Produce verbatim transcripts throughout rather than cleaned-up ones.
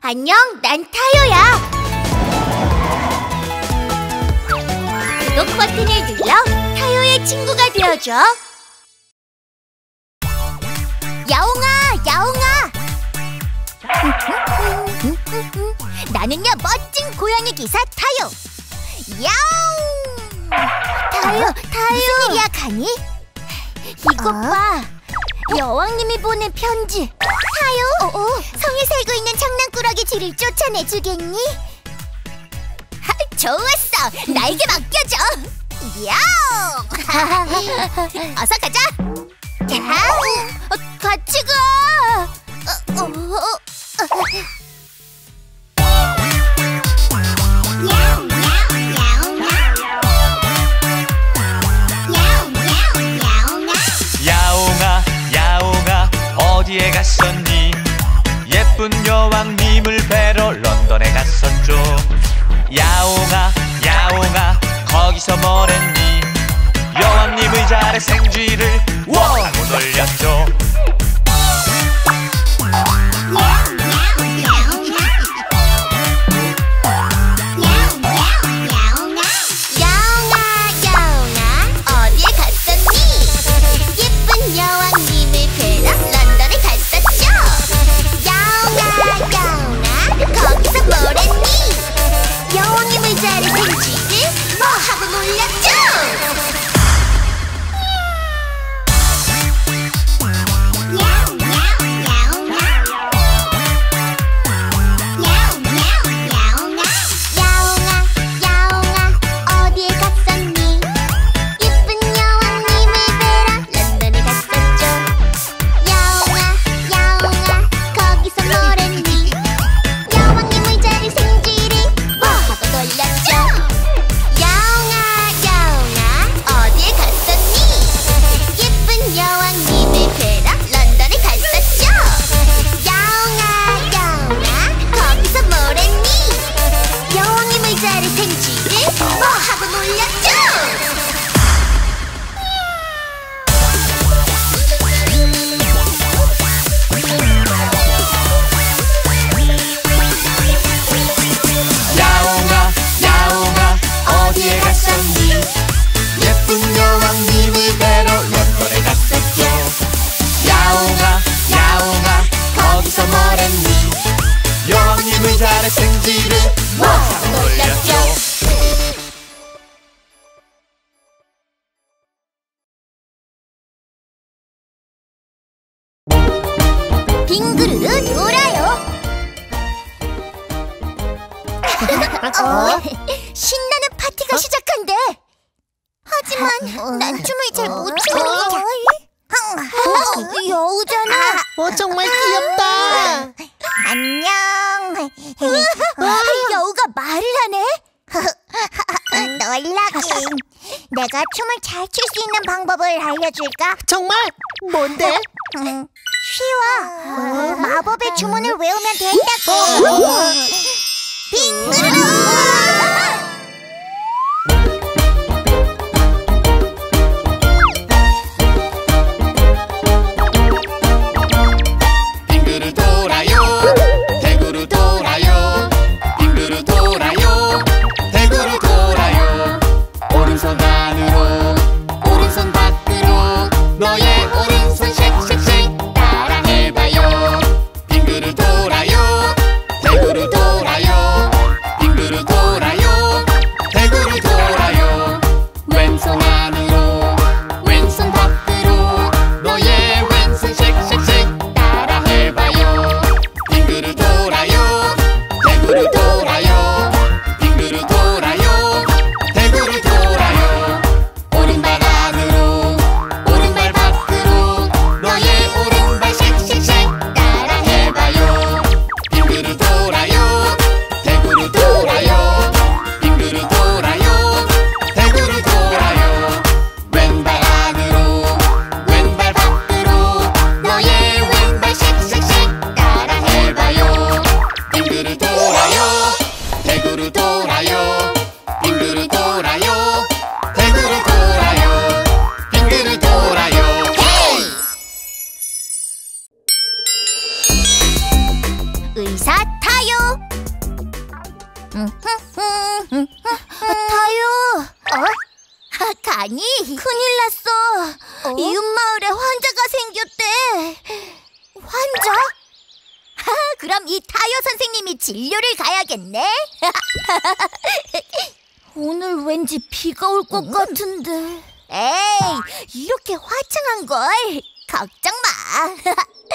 안녕, 난 타요야. 구독 버튼을 눌러 타요의 친구가 되어줘. 야옹아, 야옹아. 나는야 멋진 고양이 기사 타요. 야옹. 타요, 타요. 무슨 일이야, 가니? 이것 어? 봐. 여왕님이 보낸 편지. 타요, 어, 어. 성에 살고 있는 장난꾸러기 쥐를 쫓아내주겠니? 하, 좋았어. 나에게 맡겨줘. 야옹. 어서 가자. 야옹. 어, 같이 가. 어, 어, 어. 야옹아, 야옹아, 어디에 갔었니? 예쁜 여왕님을 뵈러 런던에 갔었죠. 야옹아, 야옹아, 거기서 뭘 했니? 여왕님 의자에 생쥐를 워! 하고 놀렸죠. 빙그르르 돌아요. 어? 신나는 파티가 시작한대. 하지만 난 춤을 잘 못 추는 게. 여우잖아. 어, 정말 귀엽다. 안녕. 여우가 말을 하네. 놀라긴. 내가 춤을 잘 출 수 있는 방법을 알려줄까? 정말? 뭔데? 응, 쉬워. 마법의 주문을 외우면 된다고. 빙그르르. 빙그르 돌아요, 대구르 돌아요. 빙그르 돌아요, 대구르 돌아요. 오른손 안으로, 오른손 밖으로. 너의 오른손 쉑쉑쉑 따라해봐요. 빙그르 돌아요, 대구르 돌아요. 빙그르 타요. 타요. 어? 가니? 큰일 났어. 어? 이웃 마을에 환자가 생겼대. 환자? 하, 그럼 이 타요 선생님이 진료를 가야겠네. 오늘 왠지 비가 올 것 음. 같은데. 에이, 이렇게 화창한 걸 걱정 마.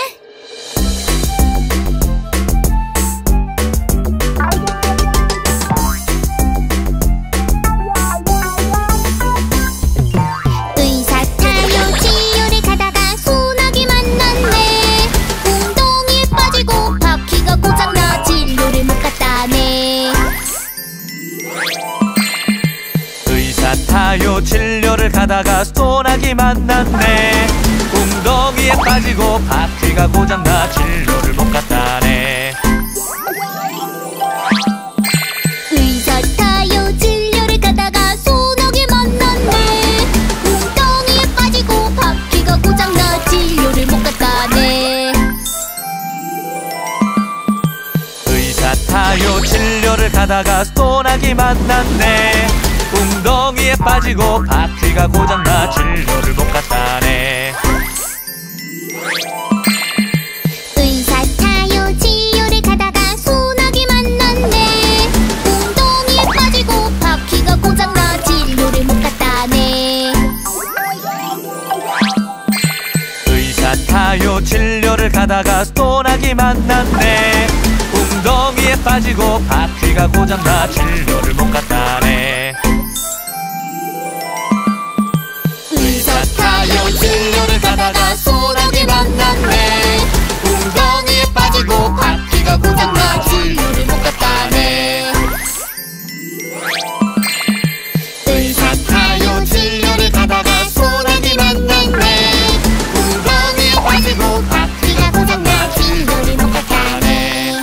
의사 타요 진료를 가다가 소나기 만났네. 웅덩이에 빠지고 바퀴가 고장나 진료를 못 갔다네. 의사 타요 진료를 가다가 소나기 만났네. 웅덩이에 빠지고 바퀴가 고장나 진료를 못 갔다네. 의사 타요 진료를 가다가 소나기 만났네. 웅덩이에 빠지고 바퀴가 고장나 진료를 못 갔다네. 의사 타요 진료를 가다가 소나기 만났네. 웅덩이에 빠지고 바퀴가 고장나 진료를 못 갔다네. 의사 타요 진료를 가다가 소나기 만났네. 웅덩이에 빠지고 바퀴가 고장나 진료를 못 갔다네. 의사 타요 진료를 가다가 소나기 만났네. 웅덩이에 빠지고 바퀴가 고장나 진료를 못 갔다네. 의사 타요 진료를 가다가 소나기 만났네. 웅덩이에 빠지고 바퀴가 고장나 진료를 못 갔다네. 의사 타요 진료를 가다가 소나기 만났네. 웅덩이에 빠지고 바퀴가 고장나 진료를 못 갔다네.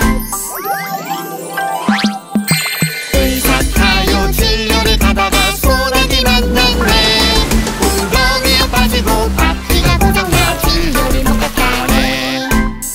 의사 타요 진료를 가다가 소나기 만났네. 웅덩이에 빠지고 바퀴가 고장나 진료를 못 갔다네.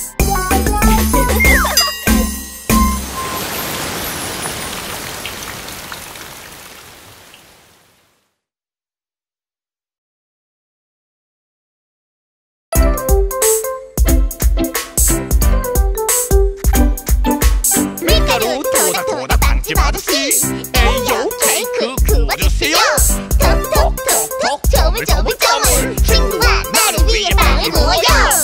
밀가루 도다 도다 빵집 아저씨, 에이요 케이크 구워주세요. 톡톡톡톡 조물조물조물 친구와 나를 위해 빵을 구워요.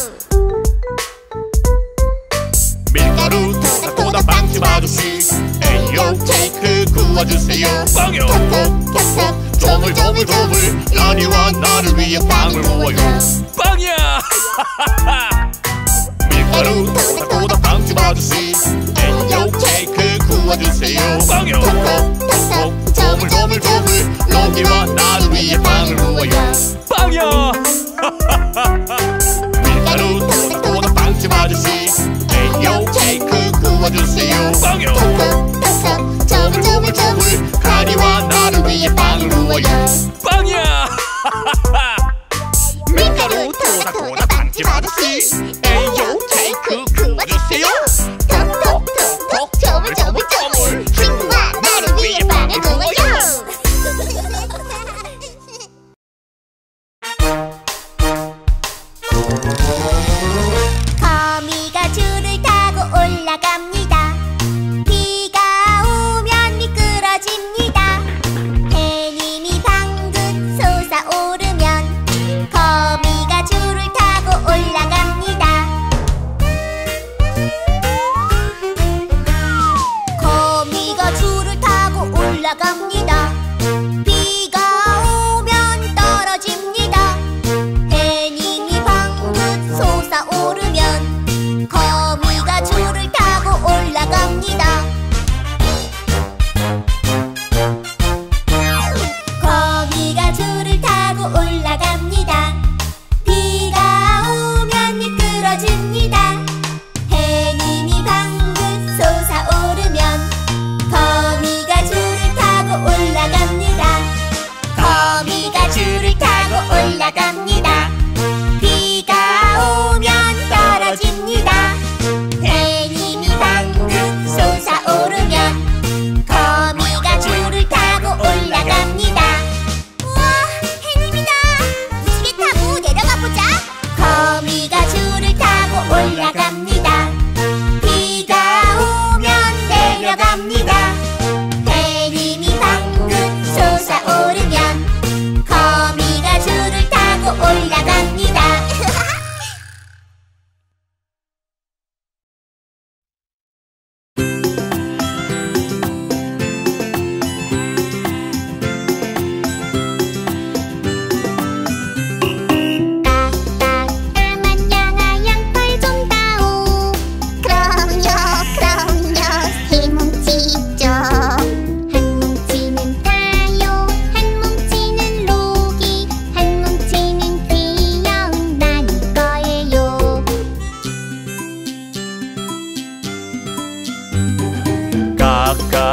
밀가루 도다 도다 빵집 아저씨, 에이요 케이크 구워주세요. 빵이요. 톡톡톡톡 조물조물조물 라니와 나를 위해 빵을 구워요. 빵이야! 밀가루 도다 도다 빵집 아저씨, 에이요 케이크 구워주세요. 빵이요. 톡톡톡톡 조물조물조물 라니와 나를 위해 빵을 구워요. 빵이야! 밀가루 도다 도다 빵집 아저씨, 에이요 케이크 구워주세요. 빵이요. 톡톡톡톡 조물조물조물 가니와 나를 위해 빵을 구워요. 빵이야! 밀가루 도다 도다 빵집 아저씨, 에이요 케이크 구워주세요. 톡톡톡톡 조물조물조물 친구와 나를 위해 빵을 구워요. 거미가 줄을 타고 올라갑니다. 비가 오면 미끄러집니다. 해님이 방긋 솟아오르면 거미가 줄을 타고 올라갑니다.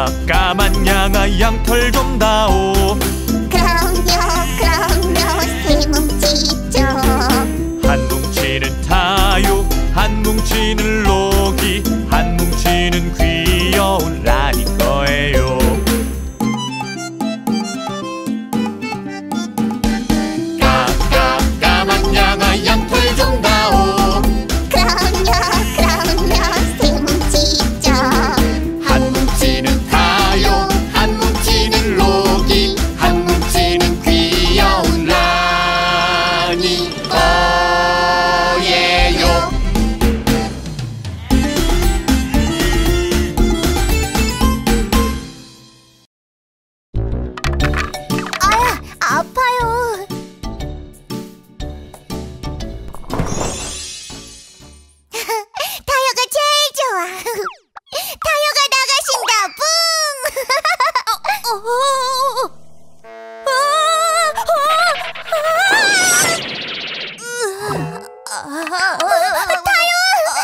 까까만 양아 양털 좀 다오. 그럼요 그럼요 세 뭉치죠. 한 뭉치는 타요, 한 뭉치는 로기, 한 뭉치는 귀여운 라니 거예요. 까까 까만 양아 양털 좀 다오. 그럼요 그럼요 세 뭉치죠. 한 뭉치는 타요, 한 뭉치는 로기, 한 뭉치는 귀여운 라니 거예요. 아야 아파요. 타요가 제일 좋아. 타요가 나가신다. 뿡. 어, 어, 어. 아, 아, 아. 타요.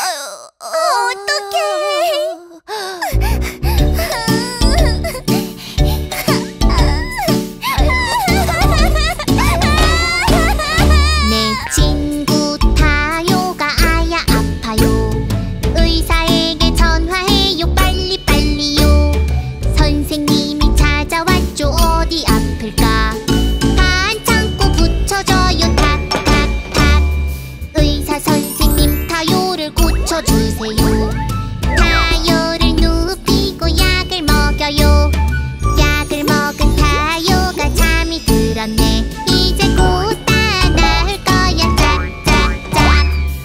어떡해. 내 친구 타요가 아야 아파요. 의사에게 전화해요 빨리빨리요. 선생님이 찾아왔죠. 어디 아플까 반 참고 붙여줘요. 탁탁탁. 의사 선생님 타요를 고쳐주세요. 타요를 눕히고 약을 먹여요. 약을 먹은 타요가 잠이 들었네. 이제 곧 다 나을 거야. 짝짝짝.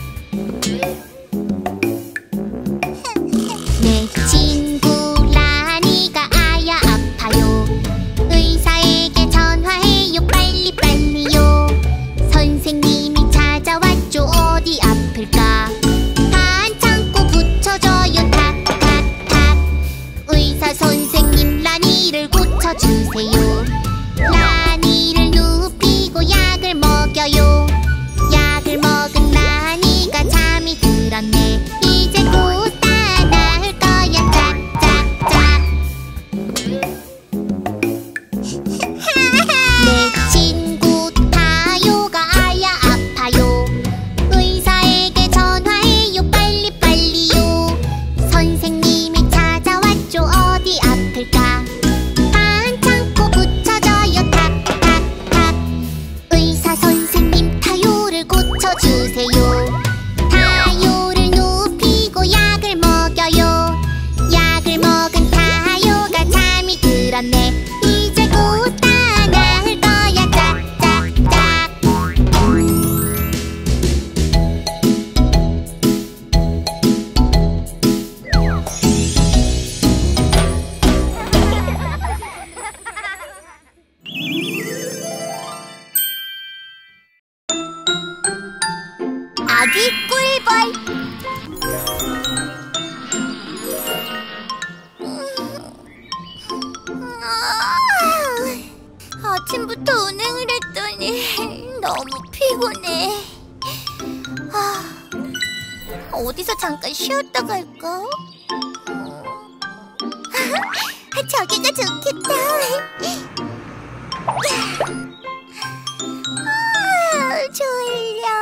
내 친구 라니가 아야 아파요. 의사에게 전화해요 빨리빨리요. 선생님이 찾아왔죠. 어디 아플까 반 참고 붙여줘요. 탁탁탁. 의사 선생님 라니를 고쳐주세요. 라니를 눕히고 약을 먹여요. 약을 먹은 라니가 잠이 들었네. 이제 곧 다 나을 거야. 짝짝짝. 내 친구 타요가 아야 아파요. 의사에게 전화해요 빨리빨리요. 선생님이 찾아왔죠. 어디 아플까 반 참고 붙여줘요. 탁탁탁. 의사 선생님 타요를 고쳐주세요. 타요를 눕히고 약을 먹여요. 약을 먹은 타요가 잠이 들었네. 이제 곧 다 나을 거야. 짝짝짝. 아기 꿀벌. 아침부터 운행을 했더니 너무 피곤해. 아, 어디서 잠깐 쉬었다 갈까? 저기가 좋겠다. 아, 졸려.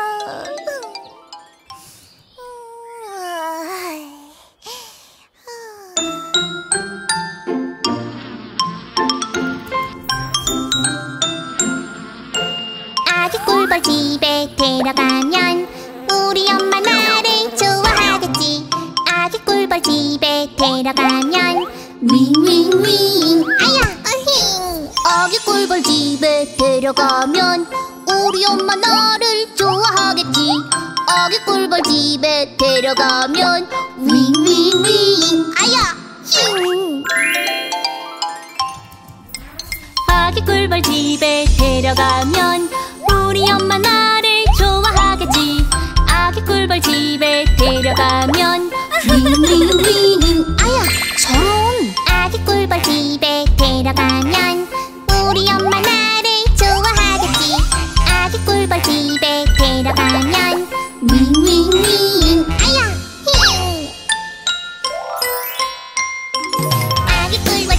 아기 꿀벌 집에 데려가면 우리 엄마 나를 좋아하겠지. 아기 꿀벌 집에 데려가면 윙윙윙 아야 어힝. 아기 꿀벌 집에 데려가면 우리 엄마 나를 좋아하겠지. 아기 꿀벌 집에 데려가면 윙윙윙 아야 힝. 아기 꿀벌 집에 데려가면 우리 엄마 나를 좋아하겠지. 아기 꿀벌 집에 데려가면 윙윙윙 아야 저런. 아기 꿀벌 집에 데려가면 우리 엄마 나를 좋아하겠지. 아기 꿀벌 집에 데려가면 윙윙윙 아야 힝. 아기 꿀벌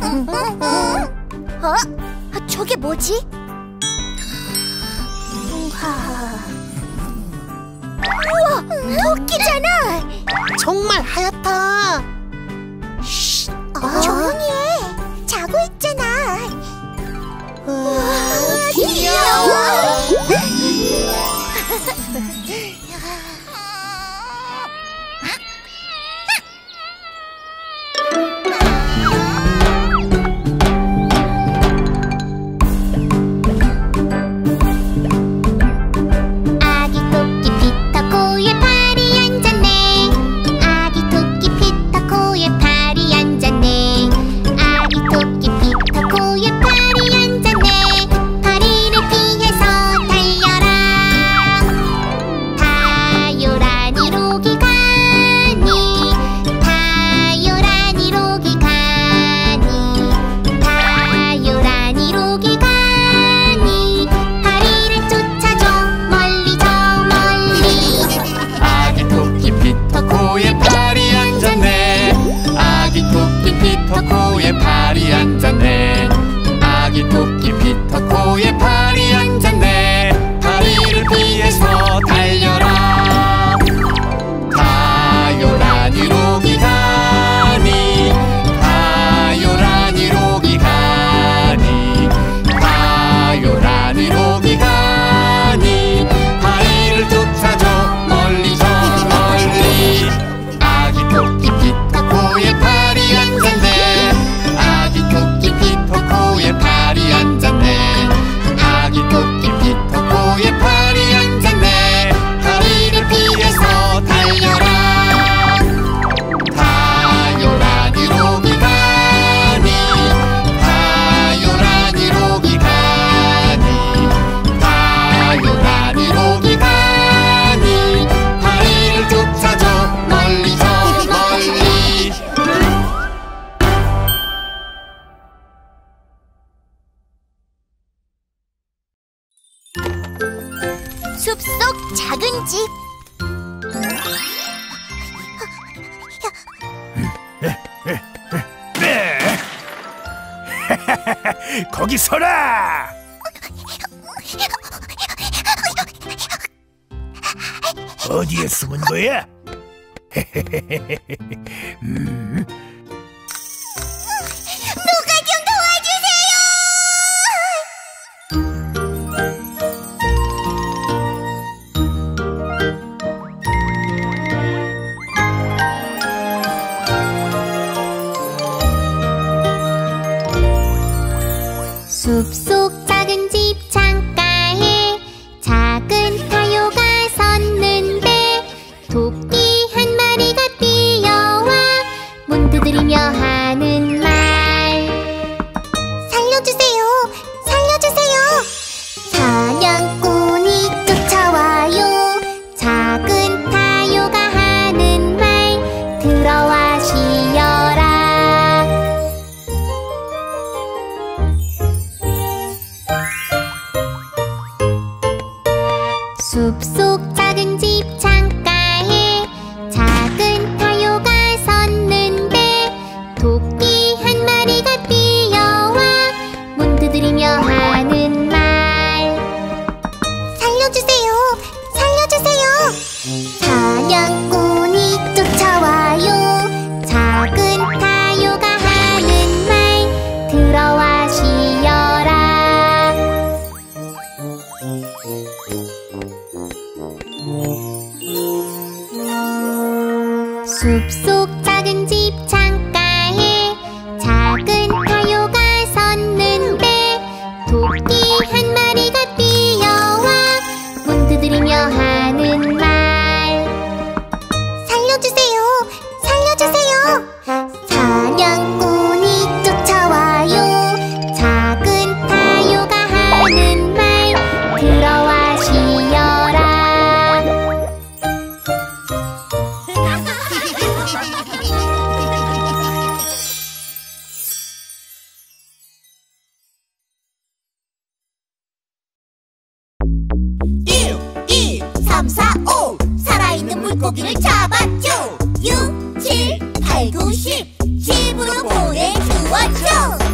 어? 저게 뭐지? 우와, 토끼잖아. 정말 하얗다. 어, 조용히 해. 자고 있잖아. 우와, 귀여워. 숲속 작은 집. 거기 서라! 어디에 숨은 거야? 음. 누가 좀 도와주세요! 숲속 작은 집 창가에 작은 타요가 섰는데 토끼 한 마리가 뛰어와 문 두드리며 하는 말. 살려주세요! 살려주세요! 사냥꾼이 쫓아와요. 작은 타요가 하는 말. 들어와 쉬어라. 숲속 작은 집 창가에 작은 타요가 섰는데 토끼 한 마리가 뛰어와 문 두드리며 하는 말. 살려주세요! 살려주세요! 사냥꾼이 쫓아와요. 작은 타요가 하는 말. 들어와 쉬어라. 숲속 작은 집 창가에 작은 타요가 섰는데 토끼 한 마리가 뛰어와 문 두드리며 하는 말. 살려주세요! 살려주세요! 사냥꾼이 쫓아와요. 작은 타요가 하는 말. 들어와 쉬어라. 일, 이, 삼, 사, 오 살아있는 물고기를 잡았죠. 육, 칠, 팔, 구, 십 집으로 보내주었죠.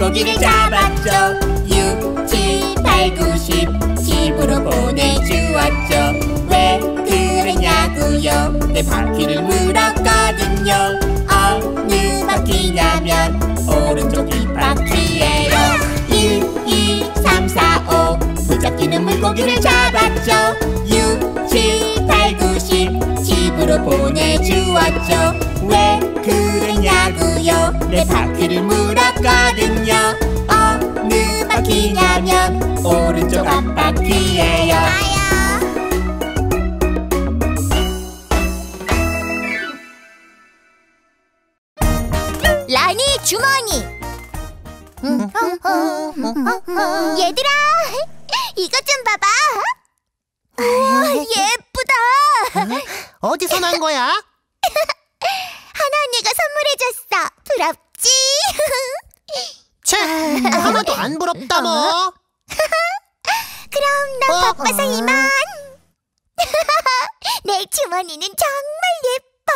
물고기를 잡았죠. 육, 칠, 팔, 구, 십 집으로 보내주었죠. 왜 그랬냐고요? 내 바퀴를 물었거든요. 어느 바퀴냐면 오른쪽 뒷바퀴예요. 일, 이, 삼, 사, 오 붙잡기는 물고기를 잡았죠. 육, 칠, 팔, 구, 십 집으로 보내주었죠. 왜 그랬냐고요? 내 바퀴를 물었거든요. 어느 바퀴냐면 오른쪽 앞바퀴예요. 라니 주머니. 얘들아, 이것 좀 봐봐. 우와, 예쁘다. 어디서 난 거야? 하나 언니가 선물해줬어. 부럽지? 채, 하나도 안 부럽다 뭐. 그럼 난 어? 바빠서 이만. 내 주머니는 정말 예뻐.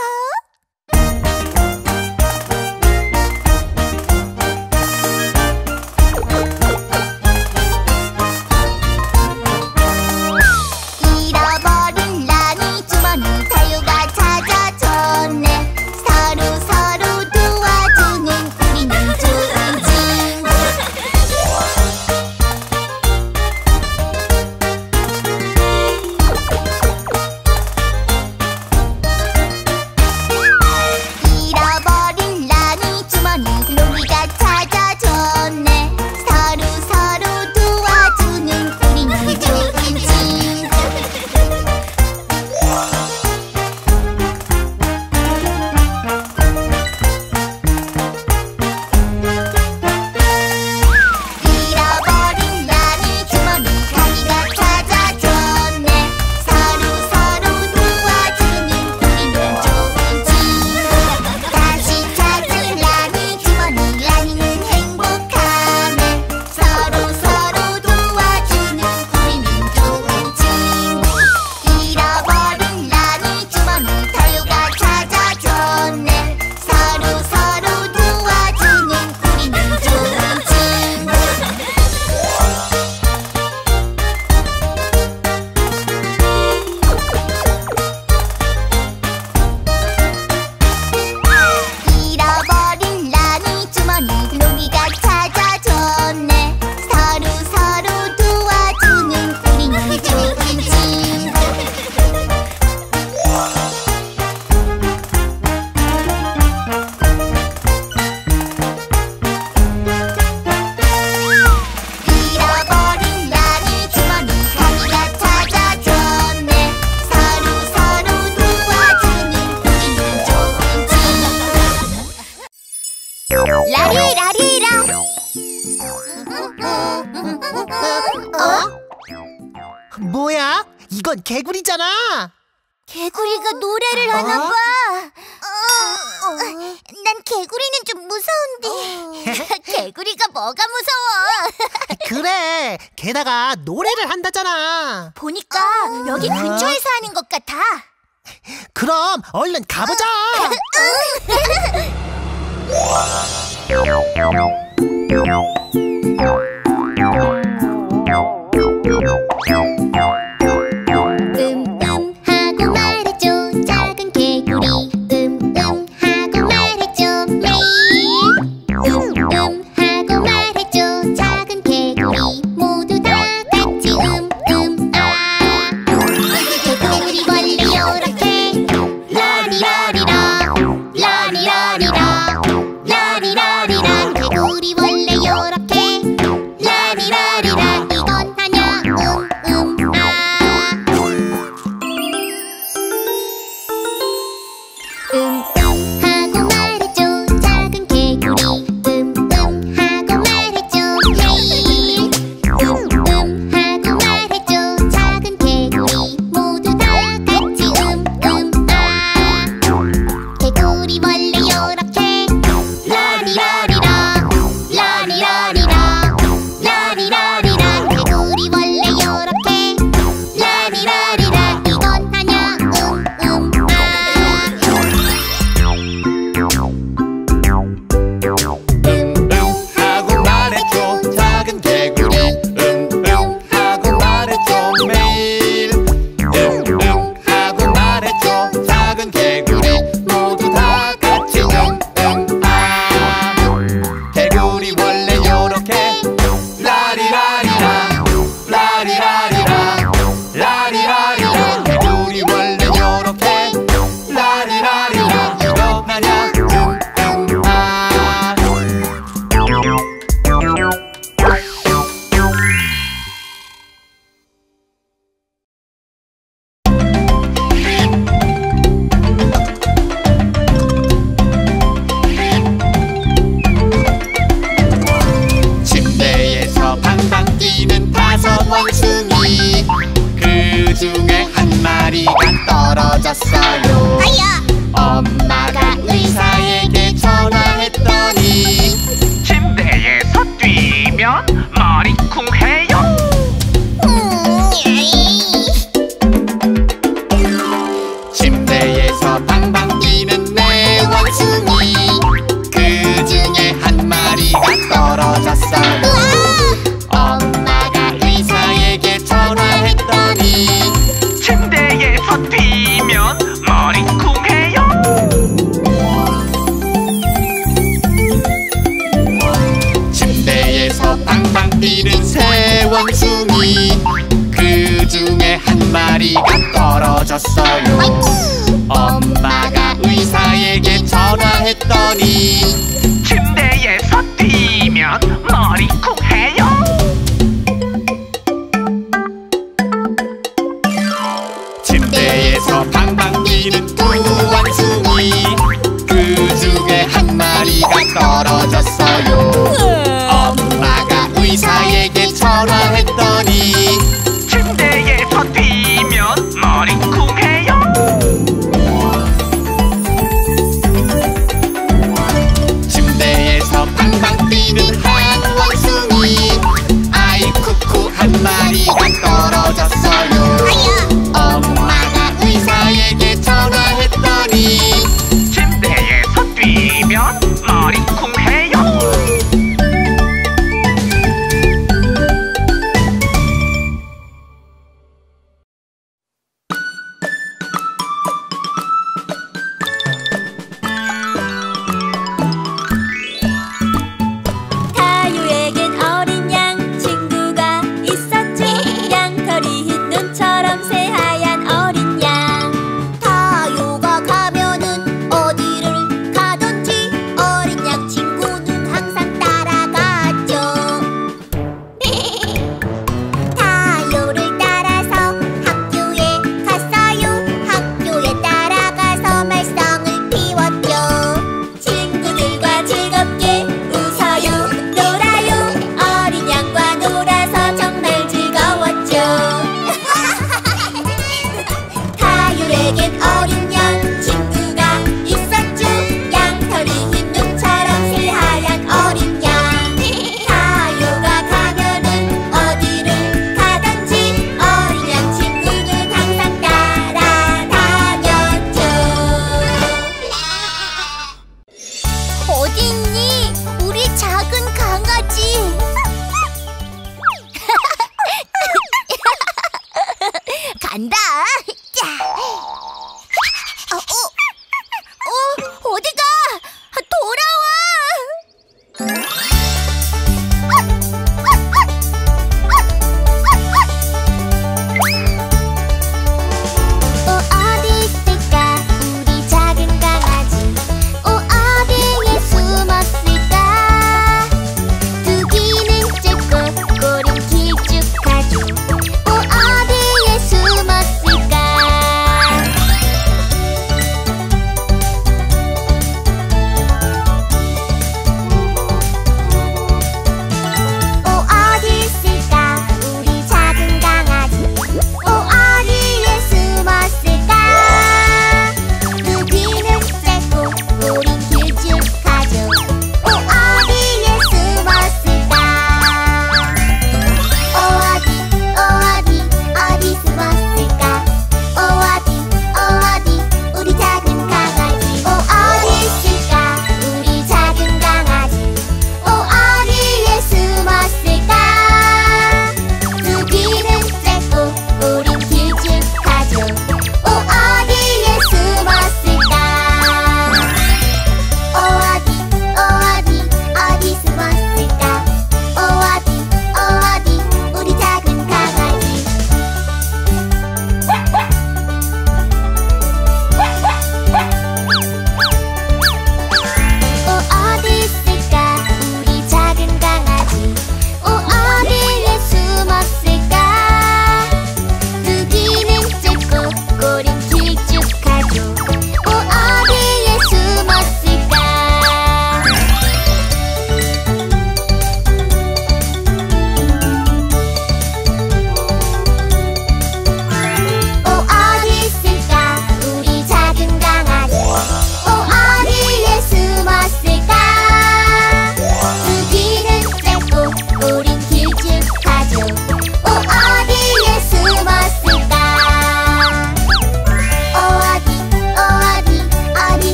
잃어버린 라니 주머니 타요가 찾아줬네. 서로 서로 도와주는 우리는 좋은 친구. 잃어버린 라니 주머니 로리가 찾아줬네. 서로 서로 도와주는 우리는 좋은 친구. 잃어버린 라니 주머니 가니가 찾아줬네. 서로 서로 도와주는 우리는 좋은 친구. 다시 찾은 라니 주머니 라니는 행복하네. 서로 서로 도와주는 우리는 좋은 친구. 잃어버린 라니 주머니 타요가 찾아줬네. 서로 서로 도와주는 우리는 좋은 친구. 잃어버린 라니 주머니 로기가 찾아줬네. 서로 서로 도와주는 우리는 좋은 친구. 잃어버린 라니 주머니 가니가 찾아줬네. 서로 서로 도와주는 우리는 좋은 친구. 라리 라리라. 어? 뭐야? 이건 개구리잖아. 개구리가 노래를 하나 봐. 어, 난 개구리는 좀 무서운데. 개구리가 뭐가 무서워? 그래, 게다가 노래를 한다잖아. 보니까 여기 근처에서 하는 것 같아. 그럼 얼른 가보자. 음, 음 하고 말했죠. 작은 개구리. 음, 음 하고 말했죠. 메이. 음, 음 하고 말했죠. 작은 개구리. 모두 다 같이 음, 음, 아. 개구리 원래 요렇게. 라리라리라. 라리라리라. 라리라리라. 개구리 원래 요렇게. 원숭이 그 중에 한 마리가 떨어졌어요. 엄마가 의사에게 전화했더니 침대에서 뛰면 머리 쿵해요. 침대에서 방방 뛰는 내 원숭이 그 중에 한 마리가 떨어졌어요. 엄마가 의사에게 전화했더니 침대에서 뛰면 머리 쿵해요. 침대에서 방방 뛰는 새 원숭이 그 중에 한 마리가 떨어졌어요. 엄마가 의사에게 전화했더니 침대에서 뛰면 머리 쿵해요. 침대에서 방방 뛰는 두 원숭이 그 중에 한 마리가 떨어졌어요. 엄마가 의사에게 전화했더니 침대에서 뛰면 머리 쿵해요.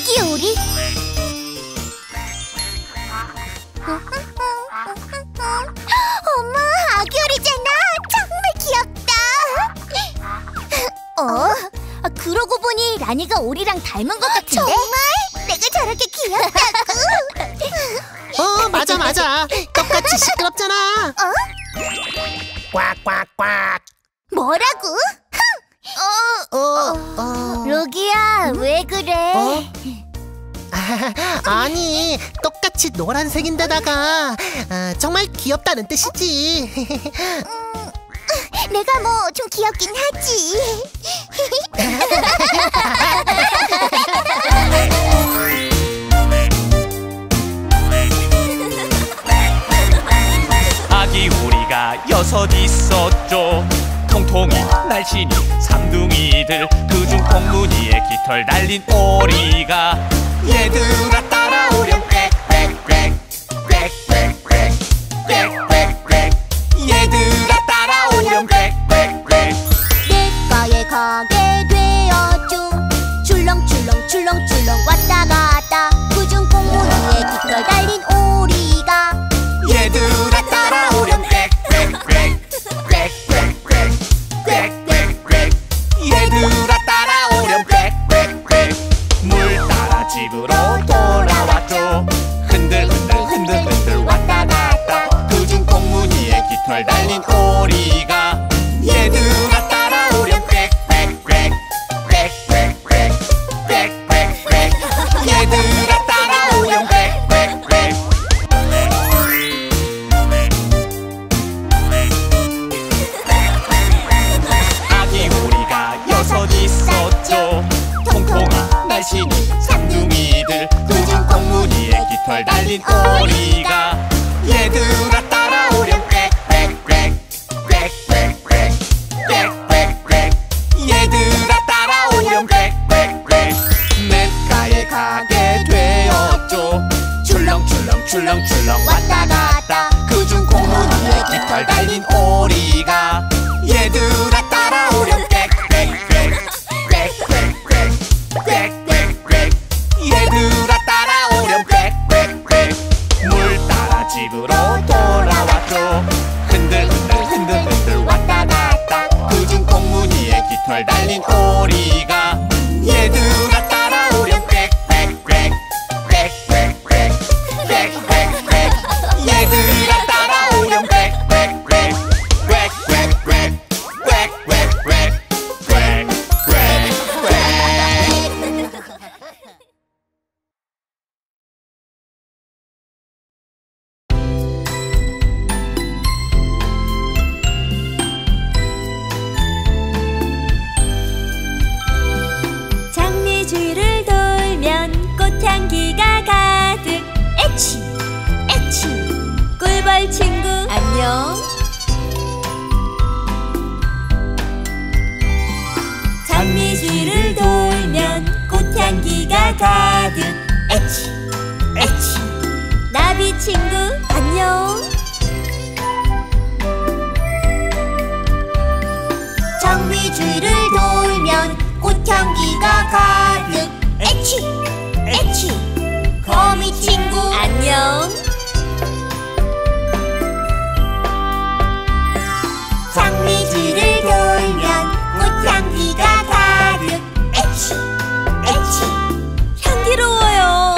아기 오리? 엄마, 아기 오리잖아. 정말 귀엽다. 어? 그러고 보니 라니가 오리랑 닮은 것 같은데? 정말? 내가 저렇게 귀엽다고? 어, 맞아 맞아. 똑같이 시끄럽잖아. 어? 꽉꽉꽉. 뭐라고? 어, 어. 로기야, 왜 그래? 어? 아니, 똑같이 노란색인데다가 아, 정말 귀엽다는 뜻이지. 내가 뭐 좀 귀엽긴 하지. 아기 오리가 여섯 있었죠. 통통이, 날씬이, 삼둥이들, 그중 콩무늬에 깃털 달린 오리가 얘들아 따라오렴 꽥꽥꽥 꽥꽥꽥 꽥꽥꽥 얘들아 따라오렴 꽥꽥꽥 내과에 가게 되었죠. 출렁출렁 출렁출렁 왔다 갔다 그중 콩무늬에 깃털 달린 오리가 얘들아 따라오렴 꽥꽥꽥 꽥꽥꽥 꽥꽥꽥 얘들아 따라오렴 꽥꽥꽥 물 따라 집으로 돌아왔죠. 흔들흔들 흔들흔들 왔다 갔다 그중 콩무늬에 깃털 달린 오리가 얘들아 따라오렴 꽥꽥꽥 꽥꽥꽥 꽥꽥꽥 얘들아 따라오렴 꽥꽥꽥 아기 오리가 여섯 있었죠. 통통이, 날씬이, 삼둥이들, 그중 콩무늬에 깃털 달린 오리가 얘들아 따라오렴 꽥꽥꽥 꽥꽥꽥 꽥꽥꽥 얘들아 따라오렴 꽥꽥꽥 냇가에 가게 되었죠. 출렁출렁 출렁출렁 왔다 갔다 그중 콩무늬에 깃털 달린 오리가 얘들아 따라오렴 꽥꽥꽥 꽥꽥꽥 꽥꽥꽥 얘들아 따라오렴 꽥꽥꽥 물 따라 집으로 돌아왔죠. 흔들흔들 흔들흔들 왔다 갔다 그중 콩무늬에 깃털 달린 오리가 얘들아 따라오렴 꽥꽥꽥 꽥꽥꽥 꽥꽥꽥 얘들아 따라오렴 꽥꽥꽥 꽥꽥꽥 꽥꽥꽥 꽥꽥꽥 장미주를 돌면 꽃향기가 가득 에치 에치 꿀벌 친구 안녕. 장미주를 돌면 꽃향기가 가득 에치 에치 나비 친구 안녕. 장미주를 돌면 꽃향기가 가득 에치 에치 거미 친구 안녕. 장미주를 돌면 꽃향기가 가득 에치 에치 향기로워요.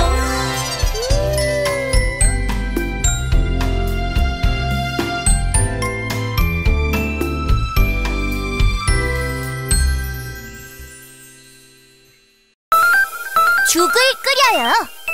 죽을 끓여요.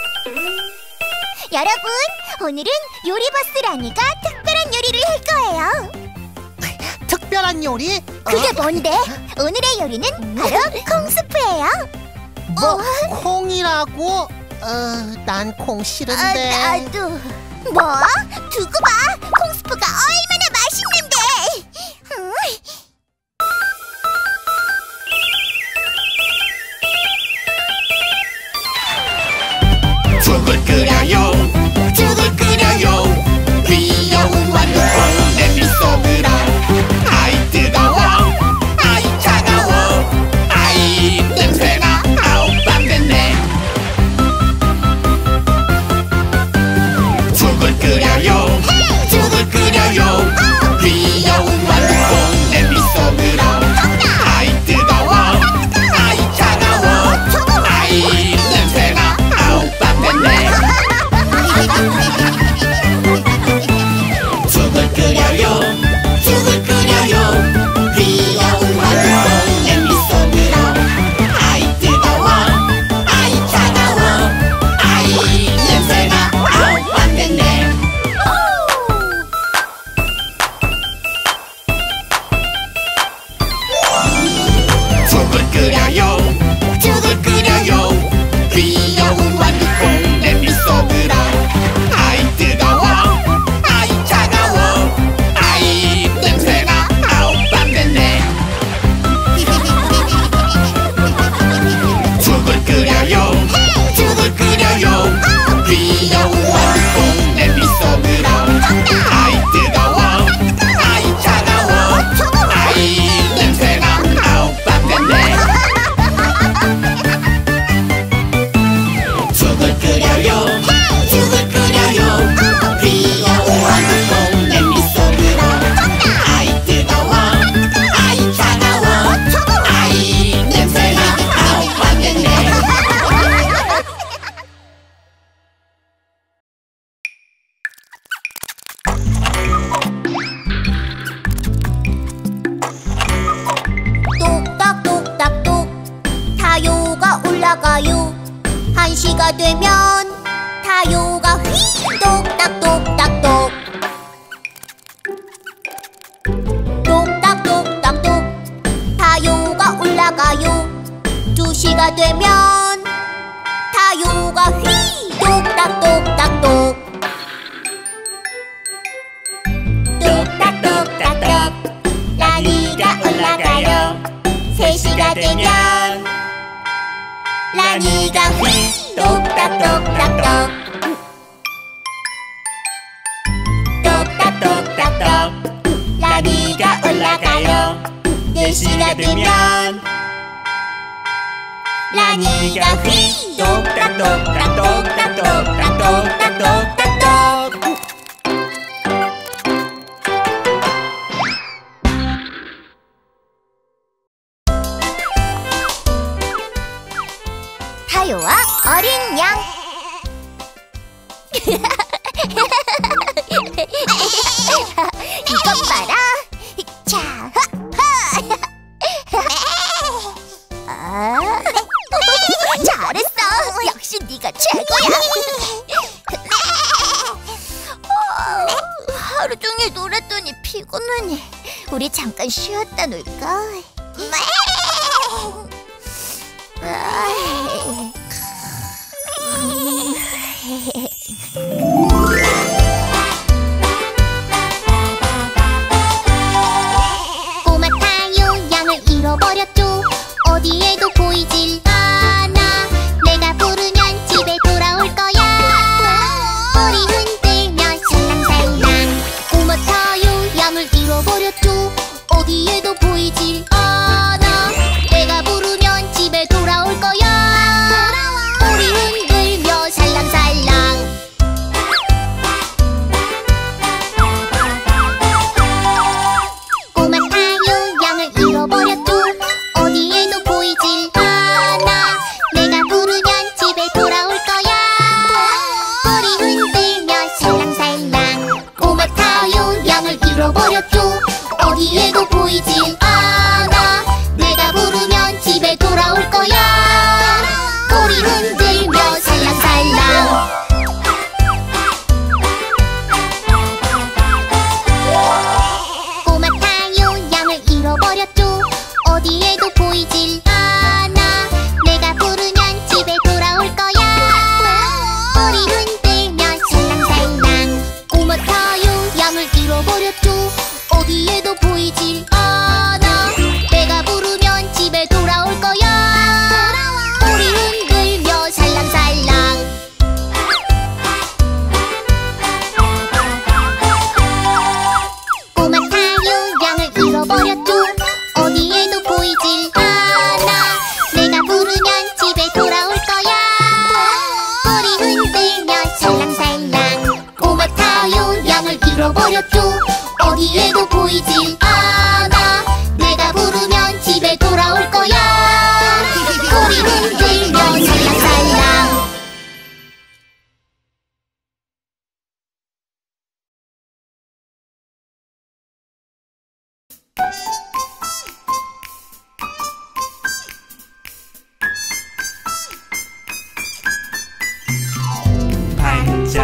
여러분, 오늘은 요리버스 라니가 특별한 요리를 할 거예요. 특별한 요리? 그게 어? 뭔데? 오늘의 요리는 바로 콩스프예요. 뭐 어? 콩이라고? 어, 난 콩 싫은데. 아, 나도. 뭐? 두고 봐. 콩스프가 얼마나 맛있는데. 음. 죽을 끓여요 죽을 끓여요 귀여운 완두콩 냄비 속으로 아이 뜨거워 아이 차가워 아이 냄새나 아우 땀 됐네 시가 되면 타요가 휘 똑딱똑딱똑 똑딱똑딱똑 타요가 올라가요. 두 시가 되면 타요가 휘 똑딱똑딱똑 똑딱똑딱똑 라니가 올라가요. 세 시가 되면 라니가 휘 똑딱똑딱똑 똑딱똑딱똑 라니가 올라가요. 네 시가 되면 라니가 휘 똑딱똑딱똑딱똑딱똑딱똑 타요와 어린 양. 이것 봐라. 자, 아, 잘했어. 역시 네가 최고야. 하루 종일 놀았더니 피곤하네. 우리 잠깐 쉬었다 놀까? 꼬마 타요 양을 잃어버렸죠. 어디에도 보이질 않아. 내가 부르면 집에 돌아올 거야. 머리 흔들며 살랑살랑. 꼬마 타요 양을 잃어버렸죠. 어디에도 보이질 않아. 내가 부르면 집에 돌아올 거야. 머리 흔들며 살랑살랑. 꼬마 타요 양을 잃어버렸죠. 어디에도 보이질 않아. 내가 부르면 집에 돌아올 거야. 머리 흔들며 살랑살랑. 꼬마 타요 양을 잃어버렸죠. 어디에도 보이질 않아. 내가 부르면 집에 돌아올 거야. 머리 흔들며 살랑살랑. 꼬마 타요 양을 잃어버렸죠. 어디에도 보이질 않아. 내가 부르면 집에 돌아올 거야. 머리 흔들며 살랑살랑. 꼬마 타요 양을 잃어버렸죠. 어디에도 보이질 않아. 내가 부르면 집에 돌아올 거야. 머리 흔들며 살랑살랑. 꼬마 타요 양을 잃어버렸죠. 어디에도 보이질 않아. 내가 부르면 집에 돌아올 거야. 머리 흔들며 살랑살랑. 꼬마 타요 양을 잃어버렸죠. 어디에도 보이질 않아. 내가 부르면 집에 돌아올 거야. 머리 흔들며 살랑살랑.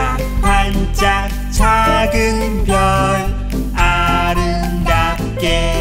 반짝반짝 작은 별 아름답게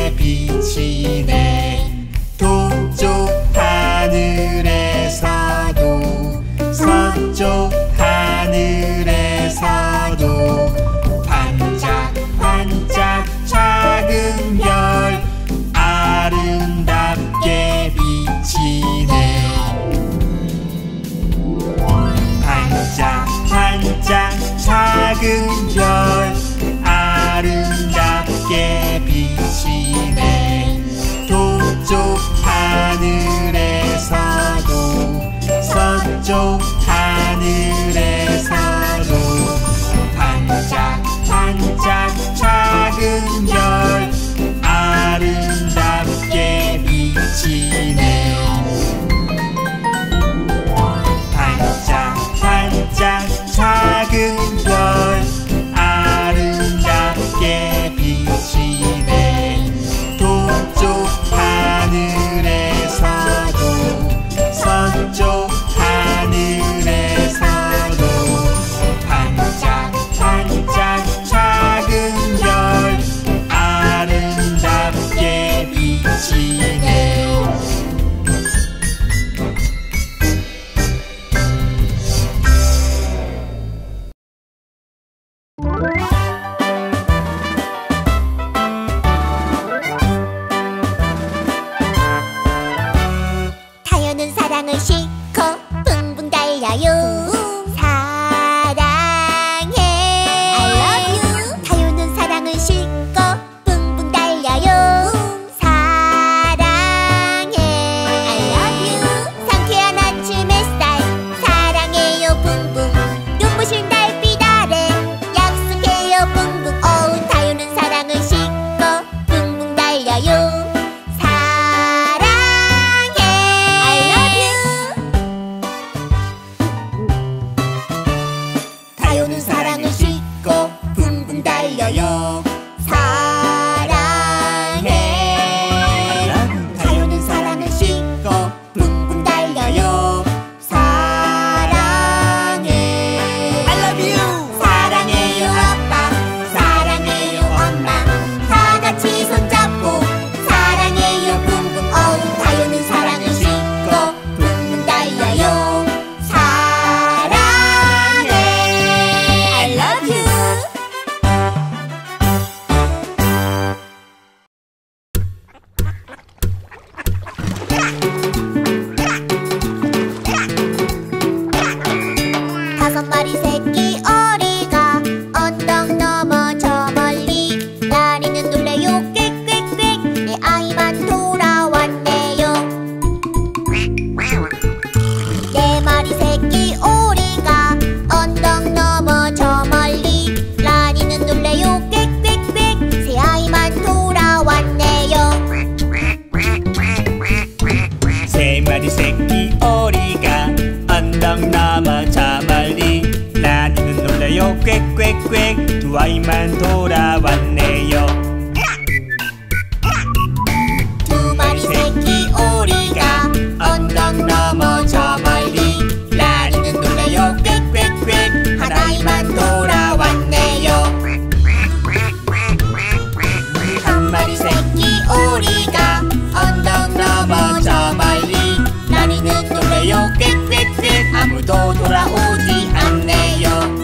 다리만 돌아왔네요. 두 마리 새끼 오리가 언덕 넘어 저 멀리 나리는 놀래요 꽥꽥꽥 하나이만 돌아왔네요. 한 마리 새끼 오리가 언덕 넘어 저 멀리 나리는 놀래요 꽥꽥꽥 아무도 돌아오지 않네요.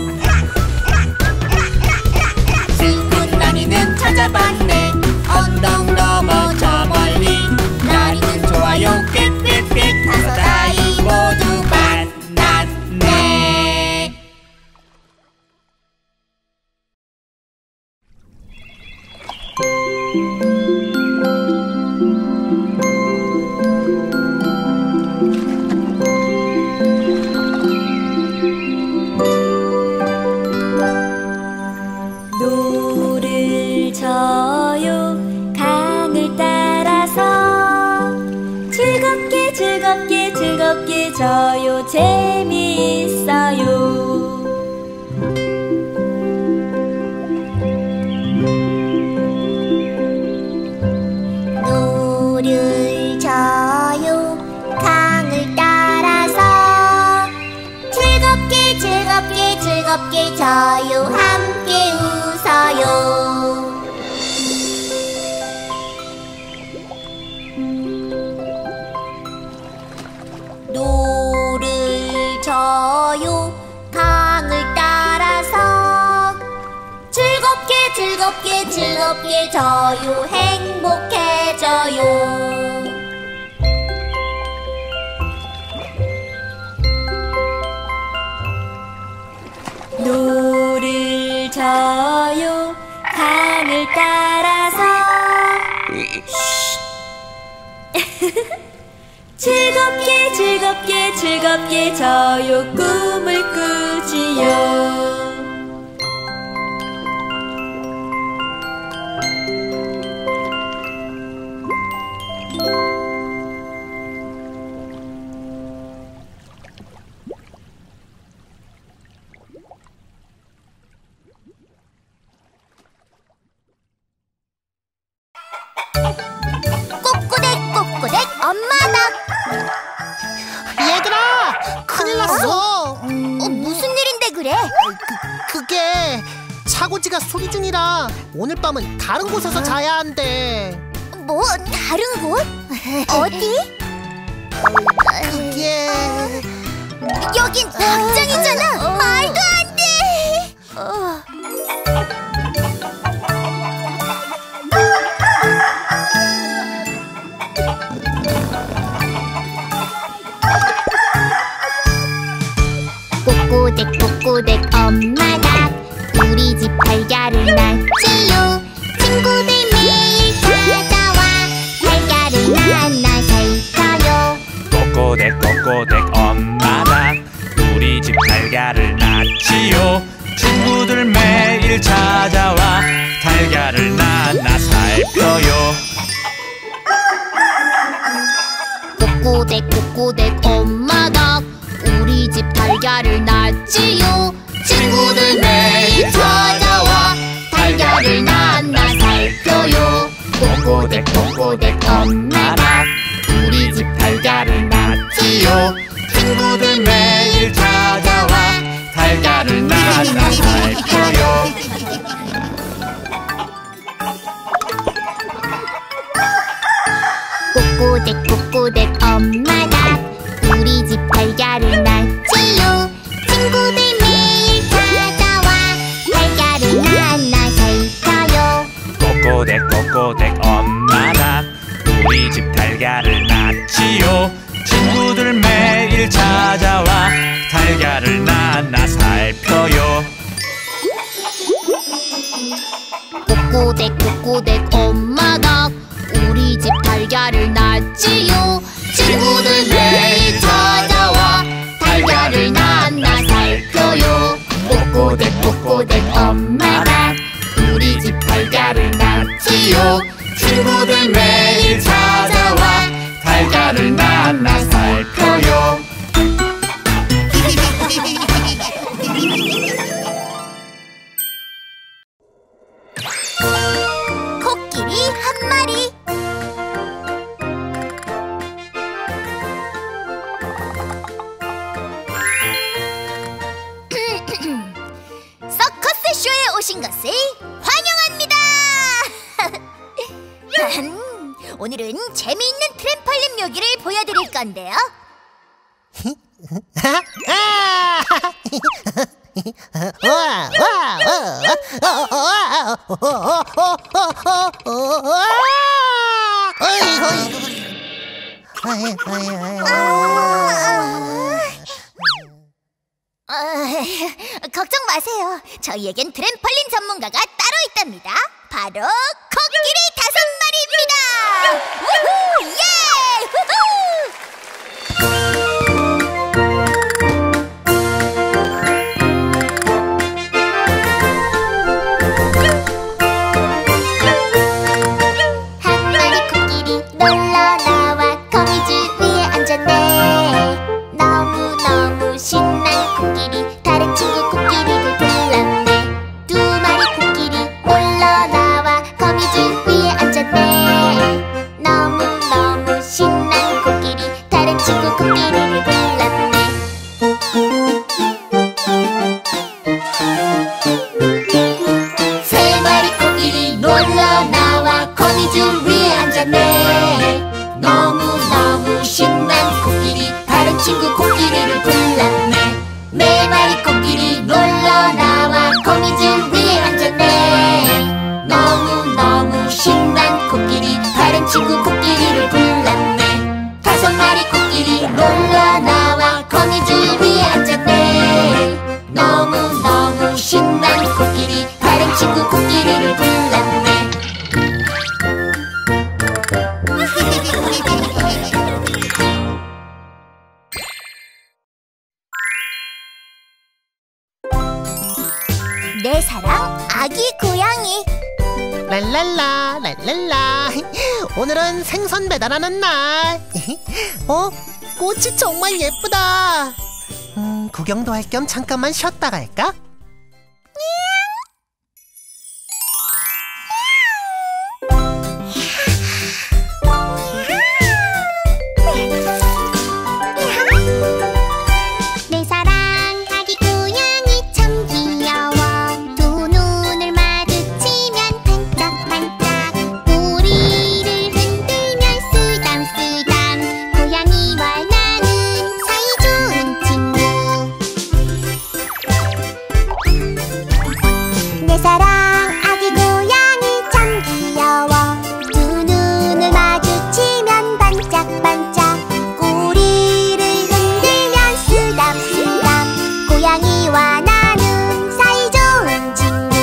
슬픈 나리는 찾아봤네 언덕 넘어 저 멀리 나리는 좋아요 꽥꽥꽥 다섯 아이 모두 만났네. 노를 져요 강을 따라서 즐겁게 즐겁게 즐겁게 져요 재미있어요. 노를 져요 강을 따라서 즐겁게 즐겁게 즐겁게 져요 함께 웃어요. 노를 져요 강을 따라서 즐겁게 즐겁게 즐겁게 져요 행복해져요. 노를 져요 강을 따라서 즐겁게 즐겁게 즐겁게 져요 꿈을 꾸지요. 꼬꼬댁 꼬꼬댁 엄마다. 얘들아, 큰일 났어. 어, 무슨 일인데 그래? 그, 그게 차고지가 수리 중이라 오늘 밤은 다른 곳에서 자야 한대. 뭐 다른 곳? 어디? 그게 여긴 당장이잖아. 말도 안 돼. 어. 꼬꼬댁 꼬꼬댁 엄마가 우리 집 달걀을 낳지요. 친구들 매일 찾아와 달걀을 낳나 살펴요. 꼬꼬댁 꼬꼬댁 엄마가 우리 집 달걀을 낳지요. 친구들 매일 찾아와 달걀을 낳나 살펴요. 꼬꼬댁 꼬꼬댁 엄마가 우리 집 달걀을 낳지요. 친구들 매일 찾아와 달걀을 낳나 살펴요. 꼬꼬댁 꼬꼬댁 엄마가 우리 집 달걀을 낳지요. 친구들 매일 찾아와 달걀을 낳나 살펴요. 꼬꼬댁 꼬꼬댁 엄마가 우리 집 달걀을 낳지요. 친구들 매일 찾아와 달걀을 낳나 살펴요. 꼬꼬댁 꼬꼬댁 엄마가 우리 집 달걀을 낳지요. 친구들 매일 찾아와 달걀을 낳나 살펴요. 꼬꼬댁 꼬꼬댁 엄마가 우리 집 달걀을 낳지요. 친구들 매일 찾아와 달걀을 낳나 살펴요. 꼬꼬댁 꼬꼬댁 엄마가 우리 집 달걀을 낳지요. 친구들 매일 찾아와 달걀을 낳나 살펴요. 오늘은 재미있는 트램펄린 묘기를 보여드릴 건데요. 걱정 마세요. 저희에겐 트램펄린 전문가가 따로 있답니다. 바로 코끼리 다섯 마리입니다. 우후! 예! 우후! 한 마리 코끼리 놀러 나와 거미줄 위에 앉았네. 너무너무 신난 코끼리 다른 친구 코끼리를 불렀네. 두 마리 코끼리 놀러 나와 거미줄 위에 앉았네. 너무너무 신난 코끼리 다른 친구 코끼리를 불렀네. 세 마리 코끼리 놀러 나와 거미줄 위에 앉았네. 너무너무 신난 코끼리 다른 친구 코끼리를 불렀네. 네 마리 코끼리 놀러 나와 거미줄 위에 앉았네. 너무너무 신난 코끼리 다른 친구 코끼리를 불렀네. 다섯 마리 코끼리 놀러 나와 거미줄 위에 앉았네. 너무너무 신난 코끼리 다른 친구 코끼리를 불렀네. 내 사랑 아기 고양이. 랄랄라 랄랄라. 오늘은 생선 배달하는 날. 어? 꽃이 정말 예쁘다. 음, 구경도 할 겸 잠깐만 쉬었다 갈까? 내 사랑 아기 고양이 참 귀여워. 두 눈을 마주치면 반짝반짝 꼬리를 흔들면 쓰담쓰담. 고양이와 나는 사이좋은 친구. 내 사랑 아기 고양이 참 귀여워. 두 눈을 마주치면 반짝반짝 꼬리를 흔들면 쓰담쓰담. 고양이와 나는 사이좋은 친구.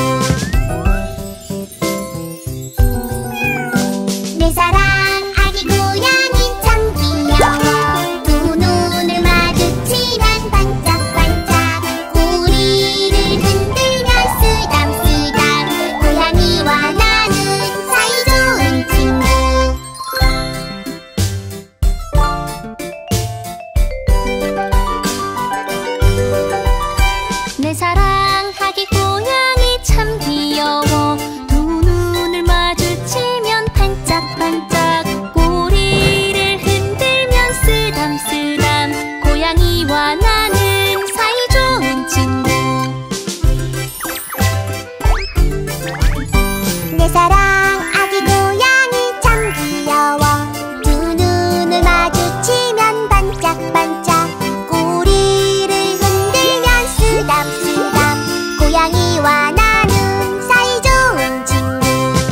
내 사랑 아기 고양이 참 귀여워. 두 눈을 마주치면 반짝반짝 꼬리를 흔들면 쓰담쓰담. 고양이와 나는 사이좋은 친구. 내 사랑 아기 고양이 참 귀여워. 두 눈을 마주치면 반짝반짝 꼬리를 흔들면 쓰담쓰담. 고양이와 나는 사이좋은 친구. 내 사랑 아기 고양이 참 귀여워. 두 눈을 마주치면 반짝반짝 꼬리를 흔들면 쓰담쓰담. 고양이와 나는 사이좋은 친구.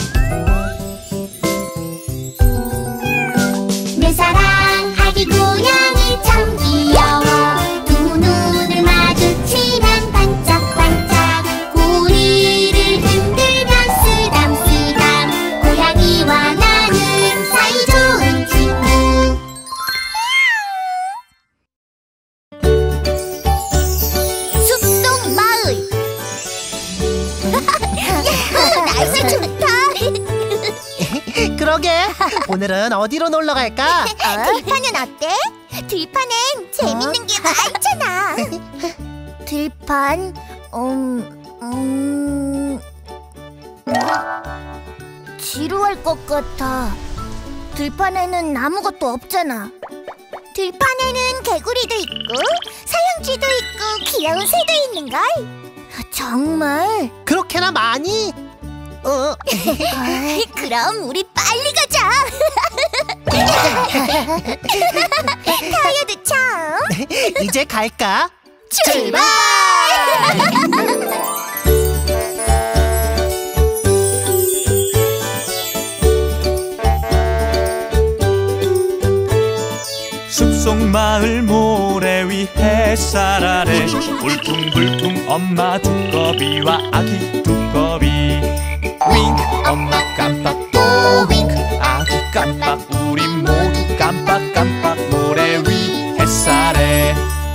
내 사랑 아기 고양이 참 귀여워. 두 눈을 마주치면 반짝반짝 꼬리를 흔들면 쓰담쓰담. 고양이와 나는 사이좋은 친구. 숲속 마을. 날씨 좋다. 그러게. 오늘은 어디로 놀러 갈까? 들판은 어때? 들판엔 재밌는 게 많잖아. 들판, 음, 음, 지루할 것 같아. 들판에는 아무것도 없잖아. 들판에는 개구리도 있고 사형쥐도 있고 귀여운 새도 있는걸. 정말? 그렇게나 많이? 어. 그럼 우리 빨리 가자. 타요도 참. 이제 갈까? 출발! 숲속 마을 모래 위 햇살 아래 울퉁불퉁 엄마 두꺼비와 아기 두꺼비. 윙크 엄마 깜빡 또 윙크 아기 깜빡 우리 모두 깜빡깜빡 모래 위 햇살에.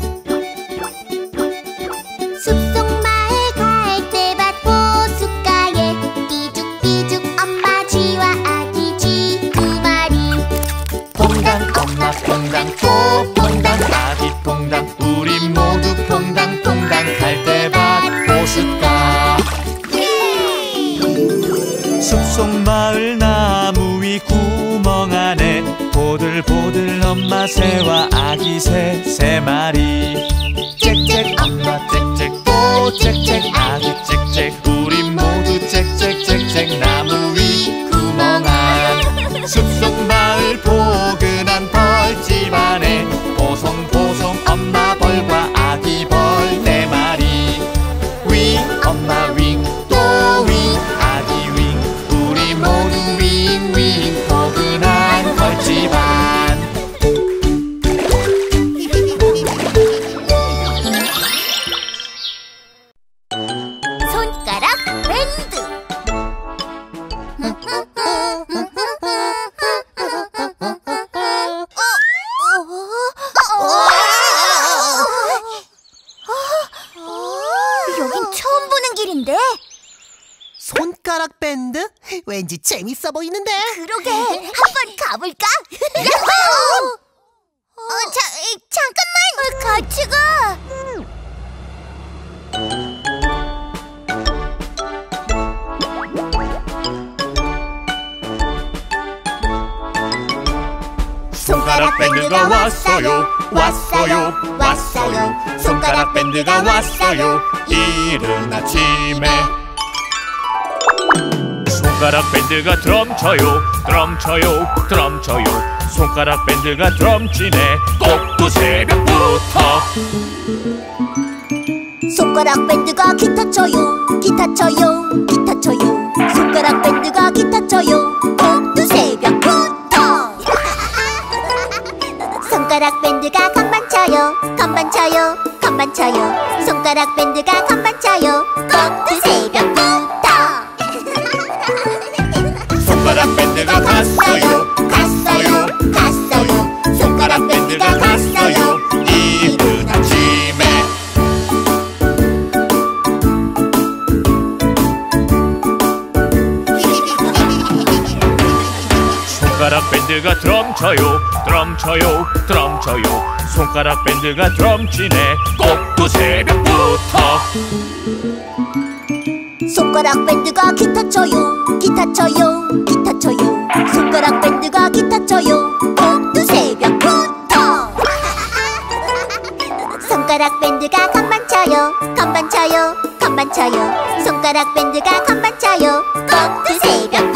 숲속 마을 갈 때 밭 호숫가에 삐죽삐죽 엄마 쥐와 아기 쥐 두 마리. 퐁당 엄마 퐁당 또 퐁당 아기 퐁당 우리 모두 퐁당퐁당 갈대밭 호숫가. 숲속 마을 나무 위 구멍 안에 보들보들 엄마 새와 아기 새 세 마리. 짹짹 엄마 짹짹 또 짹짹 아기 짹짹 우리 모두 짹짹짹짹 나무 위 구멍 안. 숲속 마을 포근한 벌집 안에 보송보송 엄마 벌과 아기 벌 네 마리. 윙 엄마 윙 또 윙 아기 윙 우리 모두 윙윙 포근한 벌집 안. 손가락 밴드. 여긴 처음 보는 길인데? 손가락 밴드? 왠지 재밌어 보이는데? 그러게, 한번 가볼까? 야호! 어, 자, 이, 잠깐만! 같이 가! 손가락 밴드가 왔어요 왔어요 왔어요 손가락 밴드가 왔어요 이른 아침에. 손가락 밴드가 드럼 쳐요 드럼 쳐요 드럼 쳐요 손가락 밴드가 드럼 치네 꼭두 새벽부터. 손가락 밴드가 기타 쳐요 기타 쳐요 기타 쳐요 손가락 밴드가 기타 쳐요 꼭두 새벽부터. 손가락 밴드가 건반 쳐요 건반 쳐요 건반 쳐요 손가락 밴드가 건반 쳐요 꼭두 새벽부터. 손가락 밴드가 갔어요 갔어요 갔어요 손가락 밴드가 갔어요 이른 아침에. 손가락 밴드가 드럼 쳐요 드럼 쳐요 드럼 쳐요 손가락 밴드가 드럼 치네 꼭두 새벽부터. 손가락 밴드가 기타 쳐요 기타 쳐요 기타 쳐요 손가락 밴드가 기타 쳐요 꼭두 새벽부터. 손가락 밴드가 건반 쳐요 건반 쳐요 건반 쳐요 손가락 밴드가 건반 쳐요 꼭두 새벽부터.